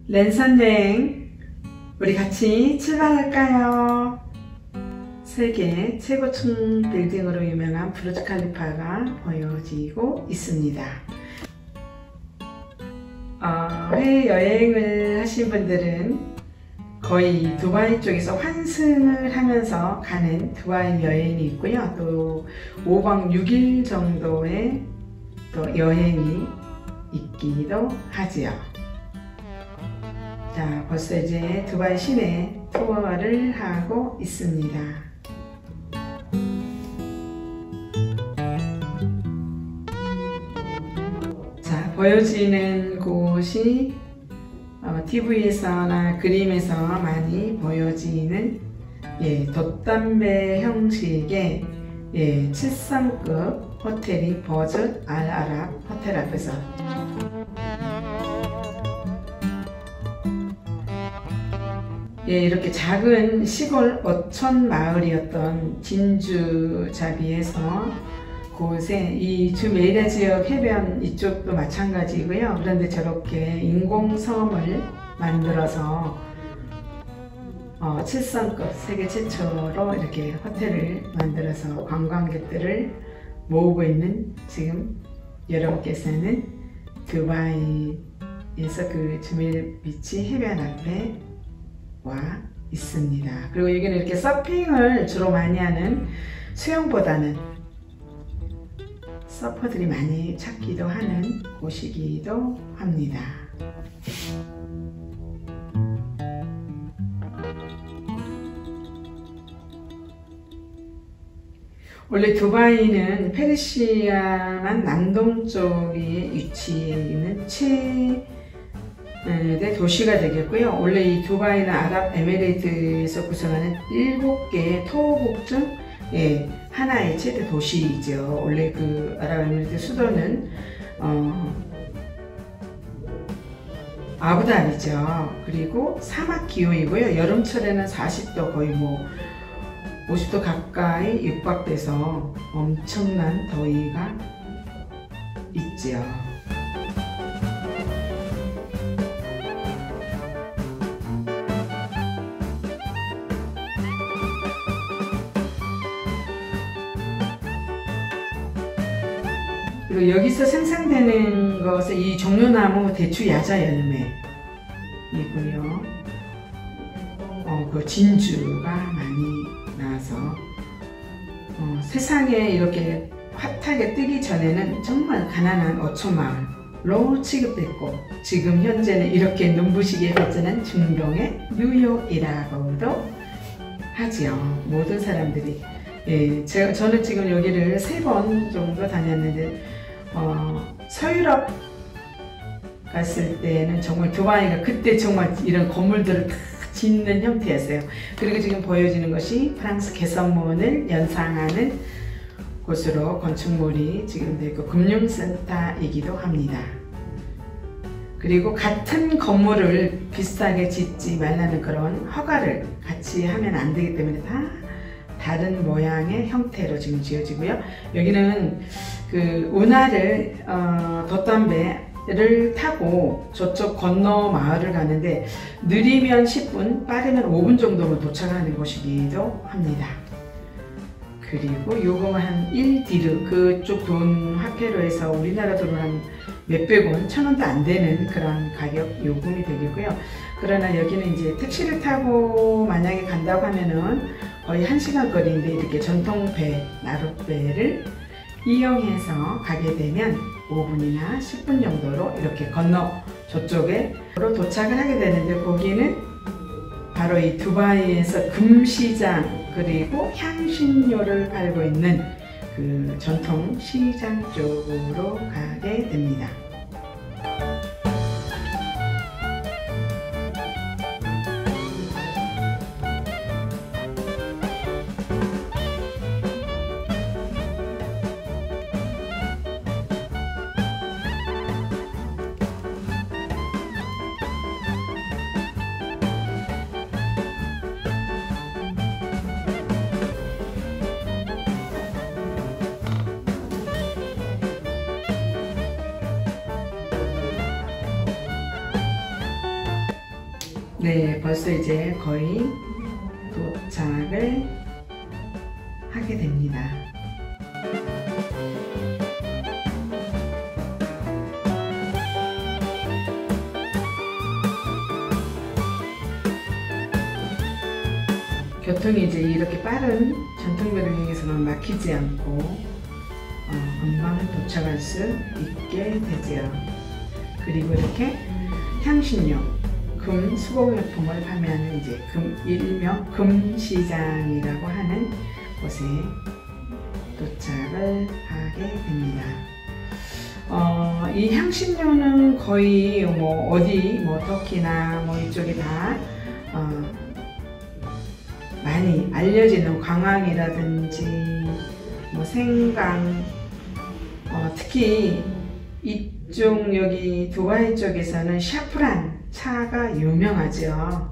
랜선 여행 우리 같이 출발할까요? 세계 최고층 빌딩으로 유명한 부르즈 칼리파가 보여지고 있습니다. 해외여행을 하신 분들은 거의 두바이 쪽에서 환승을 하면서 가는 두바이 여행이 있고요. 또 5박 6일 정도의 또 여행이 있기도 하지요. 자, 벌써 이제 두바이 시내 투어를 하고 있습니다. 자, 보여지는 곳이 TV에서나 그림에서 많이 보여지는 돛담배 형식의 7성급 호텔인 버즈 알 아랍 호텔 앞에서 이렇게 작은 시골 어촌 마을이었던 진주자비에서 곳에 이 주메이라 지역 해변 이쪽도 마찬가지고요. 그런데 저렇게 인공섬을 만들어서 7성급 세계 최초로 이렇게 호텔을 만들어서 관광객들을 모으고 있는 지금 여러분께서는 두바이에서 그 주메일 비치 해변 앞에 와 있습니다. 그리고 여기는 이렇게 서핑을 주로 많이 하는 수영보다는 서퍼들이 많이 찾기도 하는 곳이기도 합니다. 원래 두바이는 페르시아만 남동쪽에 위치해 있는 최대 도시가 되겠고요. 원래 이 두바이는 아랍에미레이트에서 구성하는 7개의 토호국 중 하나의 최대 도시이죠. 원래 그 아랍에미레이트 수도는 아부다비죠. 그리고 사막 기후이고요. 여름철에는 40도 거의 50도 가까이 육박돼서 엄청난 더위가 있지요. 그리고 여기서 생산되는 것은 이 종려나무 대추 야자 열매이고요. 그 진주가 많이 나서 세상에 이렇게 핫하게 뜨기 전에는 정말 가난한 어촌마을로 취급됐고, 지금 현재는 이렇게 눈부시게 발전한 중동의 뉴욕이라고도 하지요. 모든 사람들이. 저는 지금 여기를 3번 정도 다녔는데 서유럽 갔을 때는 정말 두바이가 그때 정말 이런 건물들을 다 짓는 형태였어요. 그리고 지금 보여지는 것이 프랑스 개선문을 연상하는 곳으로 건축물이 지금 되고 금융센터이기도 합니다. 그리고 같은 건물을 비슷하게 짓지 말라는 그런 허가를 같이 하면 안 되기 때문에 다 다른 모양의 형태로 지금 지어지고요. 여기는 그 운하를 돛담배를 타고 저쪽 건너 마을을 가는데 느리면 10분, 빠르면 5분 정도면 도착하는 곳이기도 합니다. 그리고 요금은 한 1디르, 그쪽 돈 화폐로 해서 우리나라 돈으로 한 몇백 원, 1000원도 안 되는 그런 가격 요금이 되겠고요. 그러나 여기는 이제 택시를 타고 만약에 간다고 하면은 거의 1시간 거리인데 이렇게 전통배, 나룻배를 이용해서 가게 되면 5분이나 10분 정도로 이렇게 건너 저쪽에 도착을 하게 되는데, 거기는 바로 이 두바이에서 금시장 그리고 향신료를 팔고 있는 그 전통 시장 쪽으로 가게 됩니다. 네, 벌써 이제 거의 도착을 하게 됩니다. 교통이 이제 이렇게 빠른 전통배를 이용해서만 막히지 않고 금방 도착할 수 있게 되지요. 그리고 이렇게 향신료, 금, 수공용품을 판매하는 이제 일명 금시장이라고 하는 곳에 도착을 하게 됩니다. 이 향신료는 거의 뭐 어디 터키나 이쪽에 다 많이 알려지는 광황이라든지 생강, 특히 이쪽 여기 두바이 쪽에서는 샤프란 차가 유명하죠.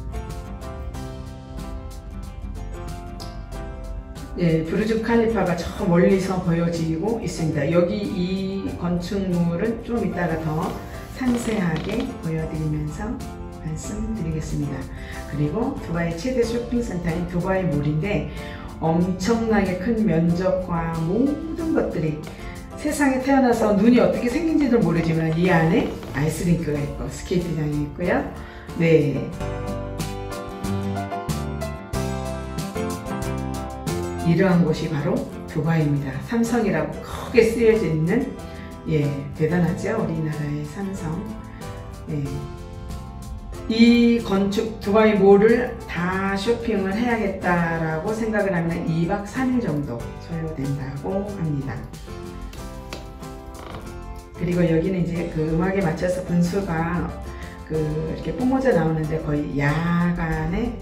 예, 부르즈 칼리파가 저 멀리서 보여지고 있습니다. 여기 이 건축물은 좀 이따가 더 상세하게 보여드리면서 말씀드리겠습니다. 그리고 두바이 최대 쇼핑센터인 두바이몰인데 엄청나게 큰 면적과 모든 것들이 세상에 태어나서 눈이 어떻게 생긴지도 모르지만 이 안에 아이스링크가 있고 스케이트장이 있고요. 네. 이러한 곳이 바로 두바이입니다. 삼성이라고 크게 쓰여져 있는, 대단하죠? 우리나라의 삼성. 이 건축 두바이 몰을 다 쇼핑을 해야겠다라고 생각을 하면 2박 3일 정도 소요된다고 합니다. 그리고 여기는 이제 그 음악에 맞춰서 분수가 이렇게 뿜어져 나오는데 거의 야간에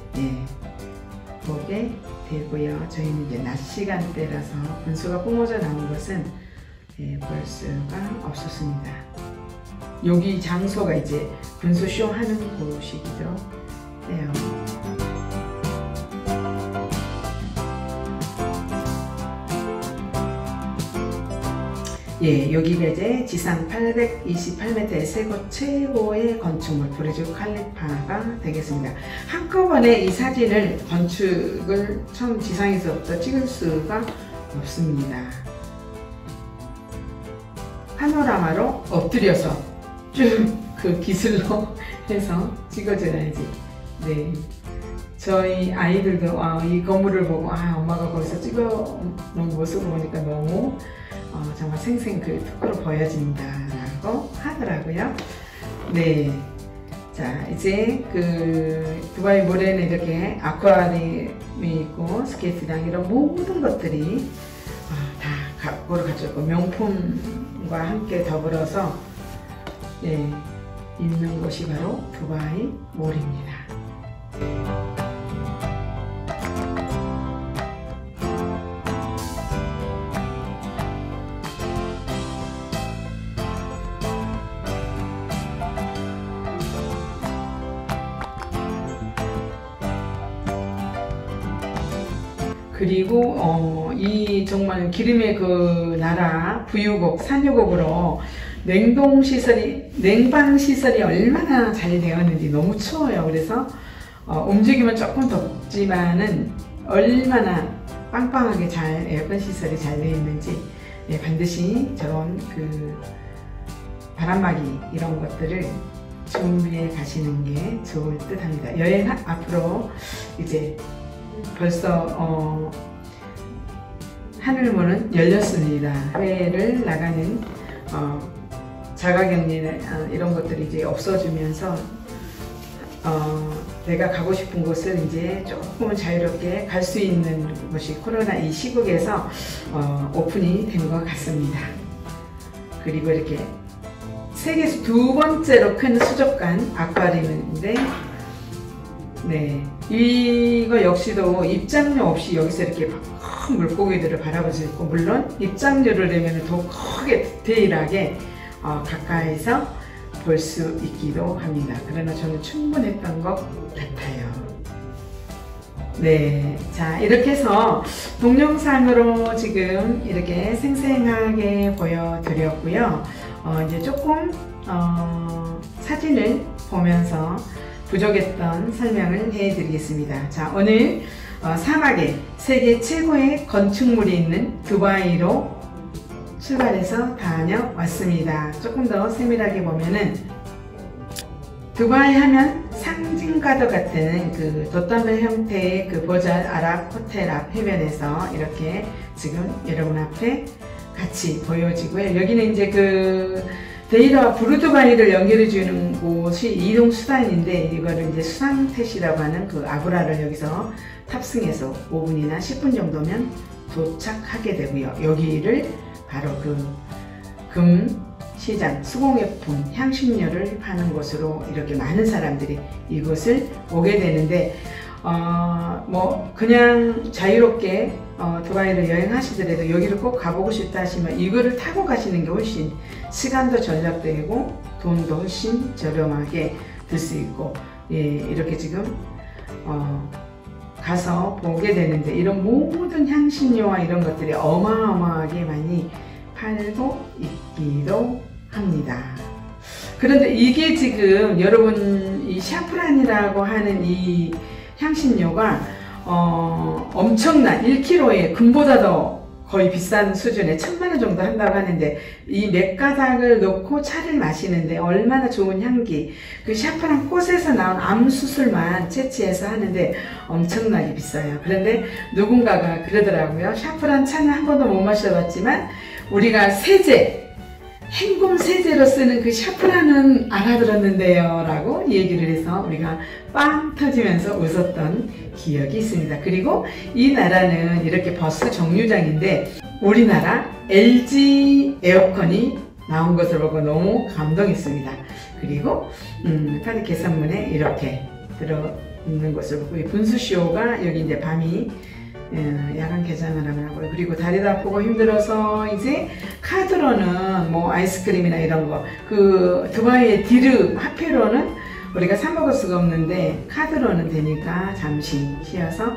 보게 되고요. 저희는 이제 낮 시간대라서 분수가 뿜어져 나온 것은 볼 수가 없었습니다. 여기 장소가 이제 분수쇼 하는 곳이기도 해요. 여기가 이제 지상 828m의 세계 최고의 건축물 부르즈 칼리파가 되겠습니다. 한꺼번에 이 사진을 건축을 처음 지상에서부터 찍을 수가 없습니다. 파노라마로 엎드려서 쭉 그 기술로 해서 찍어줘야지. 네, 저희 아이들도 이 건물을 보고 엄마가 거기서 찍어 놓은 모습을 보니까 너무 정말 생생 특구로 보여진다 라고 하더라고요. 네, 자 이제 두바이 몰에는 이렇게 아쿠아리움이 있고 스케이트장 이런 모든 것들이 다 갖고를 가졌고 명품과 함께 더불어서 있는 곳이 바로 두바이 몰입니다. 그리고 이 정말 기름의 그 나라 부유국 산유국으로 냉방시설이 얼마나 잘 되었는지 너무 추워요. 그래서 움직이면 조금 덥지만은 얼마나 빵빵하게 잘 에어컨 시설이 잘 되어 있는지 반드시 저런 바람막이 이런 것들을 준비해 가시는 게 좋을 듯 합니다. 여행 앞으로 이제 벌써 하늘문은 열렸습니다. 해외를 나가는 자가격리 이런 것들이 이제 없어지면서 내가 가고 싶은 곳을 이제 조금은 자유롭게 갈 수 있는 곳이 코로나 이 시국에서 오픈이 된 것 같습니다. 그리고 이렇게 세계에서 두 번째로 큰 수족관 아쿠아리움인데 이거 역시도 입장료 없이 여기서 이렇게 큰 물고기들을 바라볼 수 있고, 물론 입장료를 내면 더 크게 디테일하게 가까이서 볼 수 있기도 합니다. 그러나 저는 충분했던 것 같아요. 자 이렇게 해서 동영상으로 지금 이렇게 생생하게 보여드렸고요. 이제 조금 사진을 보면서 부족했던 설명을 해드리겠습니다. 자, 오늘 사막에 세계 최고의 건축물이 있는 두바이로 출발해서 다녀왔습니다. 조금 더 세밀하게 보면은 두바이 하면 상징과도 같은 그 돛담배 형태의 그 버즈 아랍 호텔 앞 해변에서 이렇게 지금 여러분 앞에 같이 보여지고요. 여기는 이제 그 데이라와 부르두바이를 연결해 주는 곳이 이동 수단인데, 이거를 이제 수상택시라고 하는 그 아브라를 여기서 탑승해서 5분이나 10분 정도면 도착하게 되고요. 여기를 바로 그 금시장, 수공예품, 향신료를 파는 곳으로 이렇게 많은 사람들이 이곳을 오게 되는데, 뭐 그냥 자유롭게 두바이를 여행하시더라도 여기를 꼭 가보고 싶다 하시면 이거를 타고 가시는 게 훨씬 시간도 절약되고 돈도 훨씬 저렴하게 들 수 있고, 예, 이렇게 지금 가서 보게 되는데, 이런 모든 향신료와 이런 것들이 어마어마하게 많이 팔고 있기도 합니다. 그런데 이게 지금 여러분 이 샤프란이라고 하는 이 향신료가 엄청난 1kg에 금보다 더 거의 비싼 수준의 1000만원 정도 한다고 하는데, 이 몇 가닥을 넣고 차를 마시는데 얼마나 좋은 향기, 그 샤프란 꽃에서 나온 암수술만 채취해서 하는데 엄청나게 비싸요. 그런데 누군가가 그러더라고요. 샤프란 차는 한 번도 못 마셔봤지만 우리가 세제, 헹굼 세제로 쓰는 그 샤프란은 알아들었는데요 라고 얘기를 해서 우리가 빵 터지면서 웃었던 기억이 있습니다. 그리고 이 나라는 이렇게 버스 정류장인데 우리나라 LG 에어컨이 나온 것을 보고 너무 감동했습니다. 그리고 카드 계산문에 이렇게 들어있는 것을 보고, 이 분수쇼가 여기 이제 밤이 야간 개장을 하고요. 그리고 다리도 아프고 힘들어서 이제 카드로는 뭐 아이스크림이나 이런 거, 그 두바이의 디르 화폐로는 우리가 사 먹을 수가 없는데 카드로는 되니까 잠시 쉬어서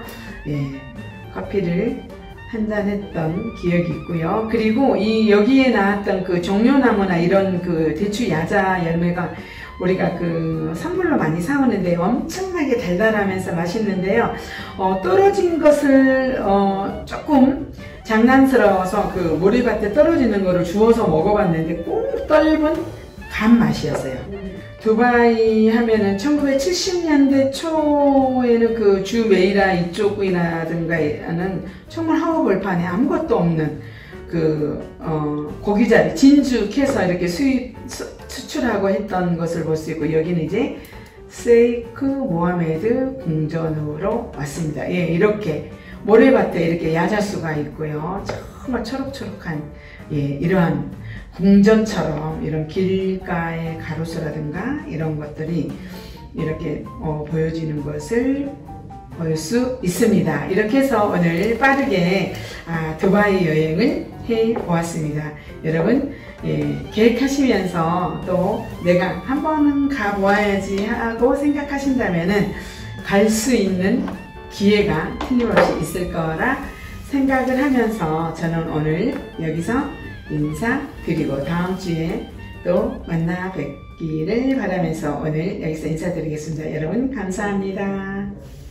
커피를 한잔 했던 기억이 있고요. 그리고 이 여기에 나왔던 그 종려나무나 이런 그 대추 야자 열매가 우리가 그 선물로 많이 사오는데 엄청나게 달달하면서 맛있는데요. 떨어진 것을 조금 장난스러워서 그 모래밭에 떨어지는 거를 주워서 먹어봤는데 꼭 떫은 간 맛이었어요. 두바이 하면은 1970년대 초에는 그 주메이라 이쪽이라든가는 정말 하우벌판에 아무것도 없는 그 고기자리 진주 캐서 이렇게 수출하고 했던 것을 볼 수 있고, 여기는 이제 세이크 모하메드 궁전으로 왔습니다. 예, 이렇게 모래밭에 이렇게 야자수가 있고요. 정말 초록초록한, 예, 이러한 궁전처럼 이런 길가의 가로수라든가 이런 것들이 이렇게 보여지는 것을 볼 수 있습니다. 이렇게 해서 오늘 빠르게 두바이 여행을 해 보았습니다. 여러분, 계획하시면서 또 내가 한 번은 가보아야지 하고 생각하신다면은 갈 수 있는 기회가 틀림없이 있을 거라 생각을 하면서 저는 오늘 여기서 인사드리고 다음 주에 또 만나 뵙기를 바라면서 오늘 여기서 인사드리겠습니다. 여러분 감사합니다.